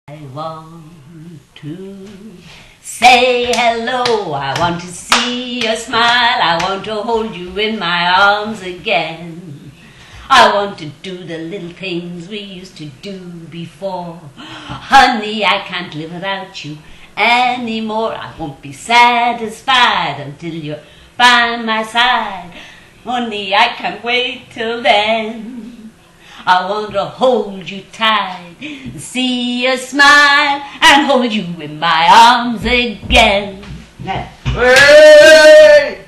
I want to say hello, I want to see your smile, I want to hold you in my arms again. I want to do the little things we used to do before. Honey, I can't live without you anymore. I won't be satisfied until you're by my side. Honey, I can't wait till then. I want to hold you tight, see you smile, and hold you in my arms again. Hey!